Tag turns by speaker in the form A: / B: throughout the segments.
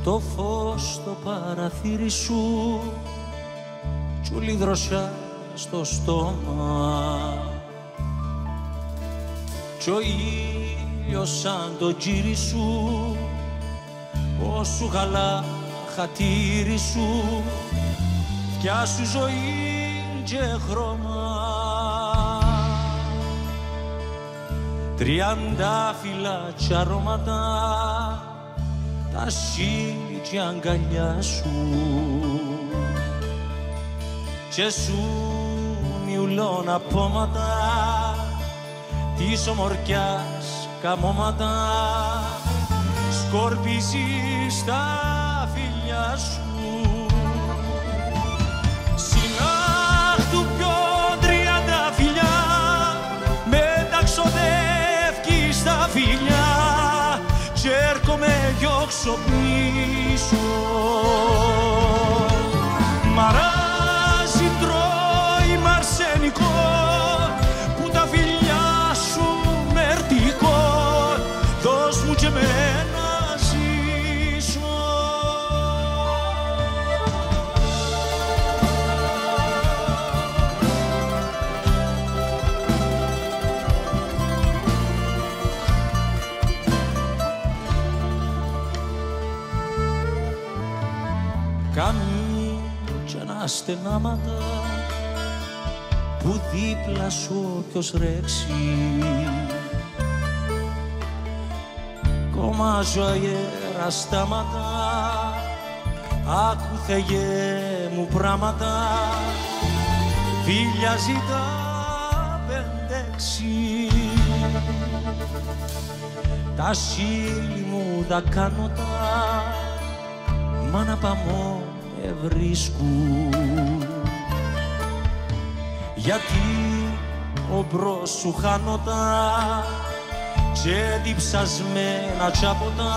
A: το φως στο παραθύρι σου κι όλη δροσιά στο στόμα κι ο ήλιος σαν το τζίρι σου πως σου χαλά χατήρι σου φτιά σου ζωή και χρώμα τριαντάφυλλα κι αρώματα τα σίλη κι αγκαλιά σου και σου νιουλών απόματα της ομορφιάς καμώματα σκορπίζεις τα φιλιά σου συνάχτου ποιον τριαντάφυλλα μεταξοδεύκεις τα φιλιά κι έρχομαι διώξω πίσω μαράζει τρώει μ' αρσενικό που τα φιλιά σου μερτικό δώσ' μου και μένα ζήσω Καμί κι αναστενάματα που δίπλα σου όποιος ρέξει κομμάζω αέρα στάματα άκου Θεέ μου πράματα φίλια ζητά 5-6 τα σίλη μου τα κάνω τα μάνα παμό βρίσκουν γιατί ο μπρος σου χάνωτα και διψασμένα τσάποτα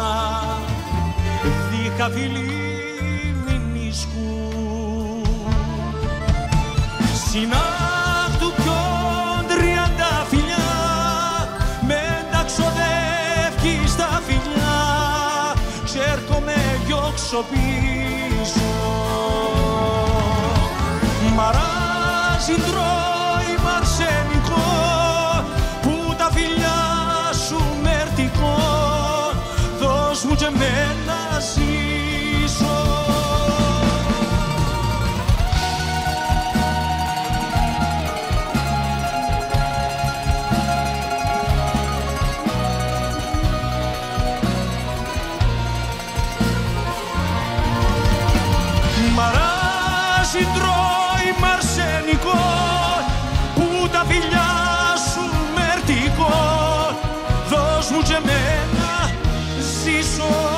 A: δίχα φιλί μην ισκούν συνάχτου ποιον τριαντάφυλλα μεταξοδεύκεις τα φιλιά κι έρχομαι διώξω πίσω μαράζει τρώει μ' αρσενικό που τα φιλιά σου μερτικό δώσ' μου και εμένα ζήσω μαράζει τρώει μ' αρσενικό που τα φιλιά σου μερτικό δώσ' μου και εμένα ζήσω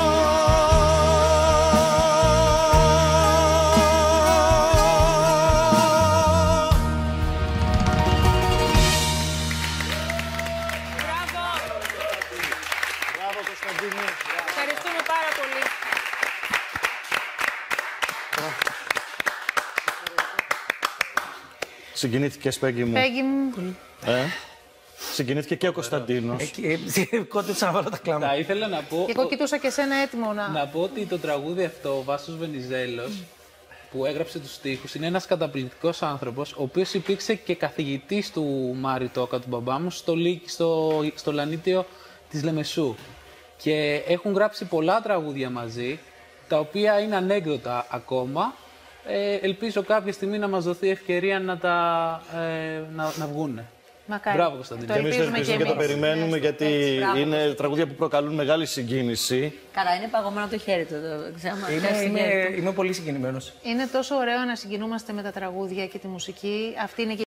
B: Μπράβο Κωνσταντίνη.
C: Ευχαριστούμε πάρα πολύ.
B: Συγκινήθηκες, Πέγγι μου.
C: Πέγγι μου.
B: Συγκινήθηκε και ο Κωνσταντίνος.
D: Κόντεψα να βάλω τα κλάματα.
E: Θα ήθελα να πω.
C: Και εγώ κοιτούσα και εσένα έτοιμο
E: Να πω ότι το τραγούδι αυτό, ο Βάσος Βενιζέλος, που έγραψε τους στίχους, είναι ένας καταπληκτικός άνθρωπος, ο οποίος υπήρξε και καθηγητής του Μάρη Τόκα, του μπαμπά μου, στο Λανίτιο της Λεμεσού. Και έχουν γράψει πολλά τραγούδια μαζί, τα οποία είναι ανέκδοτα ακόμα. Ελπίζω κάποια στιγμή να μας δοθεί ευκαιρία να βγούνε.
C: Μακάρι.
E: Μπράβο, Κωνσταντίνε.
C: Το
B: Και εμείς το
C: ελπίζουμε
B: ελπίζουμε και το περιμένουμε, γιατί
F: μπράβο.
B: είναι τραγούδια που προκαλούν μεγάλη συγκίνηση.
F: Καλά, είναι παγωμένο το χέρι του.
D: Είμαι πολύ συγκινημένος.
C: Είναι τόσο ωραίο να συγκινούμαστε με τα τραγούδια και τη μουσική. Αυτή είναι και